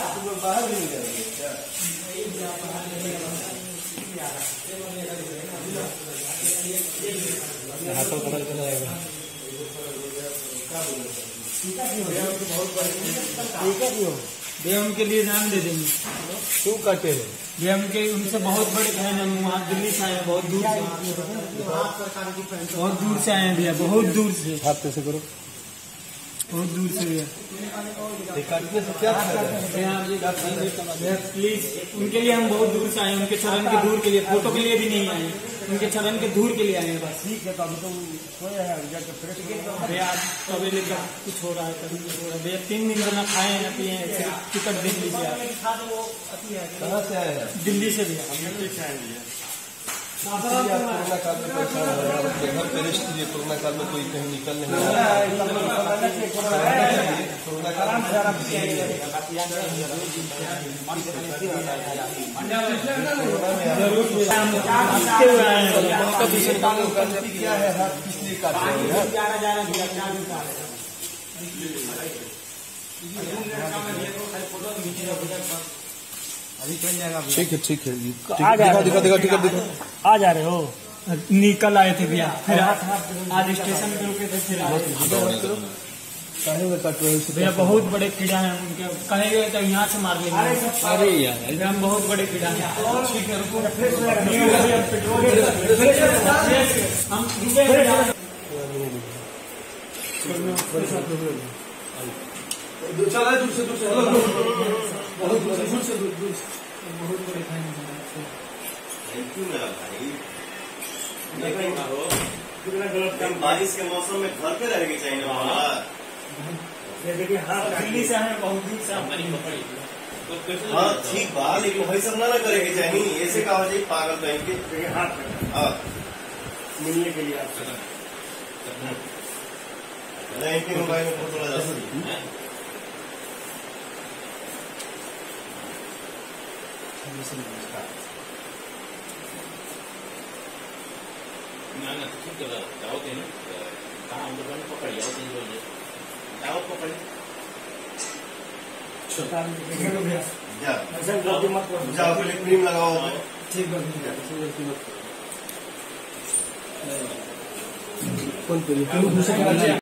बाहर भी नहीं करेंगे क्या? हाथों पकड़ के जाएगा। भैया उनके लिए जान दे देंगे। क्यों काटे हैं? भैया उनके उनसे बहुत बड़े फैन है, वहाँ दिल्ली से आए हैं, बहुत दूर से आए हैं भैया, बहुत दूर से, हाथ कैसे करो? बहुत दूर से भैया। काटने से क्या प्लीज उनके लिए हम बहुत दूर से आए हैं, उनके चरण के धूल के लिए, फोटो के लिए भी नहीं आए, उनके चरण के धूल के लिए आए हैं बस। ठीक है, तो अभी तुम सोए हैं जाकर फ्रेश भैया तबेले का कुछ हो रहा है, कभी कुछ हो रहा है भैया। 3 दिन से ना खाए ना पिए हैं, सिर्फ टिकट देख लीजिए आप। कहाँ से आए हैं? दिल्ली से भैया। कोरोना काल में परेशान हो रहा है, घर पे रेस्ट कीजिए। कोरोना काल में कोई कहीं निकल नहीं रहा है। कोरोना काल में क्या है, हाथ किस लिए काटे हैं? ठीक है ठीक है। दिखा टिकट दिखा। आ जा रहे हो? निकल आए थे भैया, फिर आज स्टेशन पे रुके थे, फिर कट रहे भैया बहुत बड़े कीड़ा हैं उनके, कहेंगे तो यहाँ से मार लेंगे। अरे यार हम बहुत बड़े कीड़ा हैं। ठीक है रुको, हम बहुत बड़े फैन हैं। थैंक यू मेरा भाई। बारिश के मौसम में घर पे रहेंगे चाहिए बाहर। दिल्ली से आए, बहुत दूर से। हाँ ठीक बात, लेकिन भाई सब ना करेंगे चाहिए, ऐसे कहा जाए पागल बहन के मिलने के लिए नहीं कि मोबाइल में फोटो लगा जाओ पहले क्रीम लगाओ। ठीक है कौन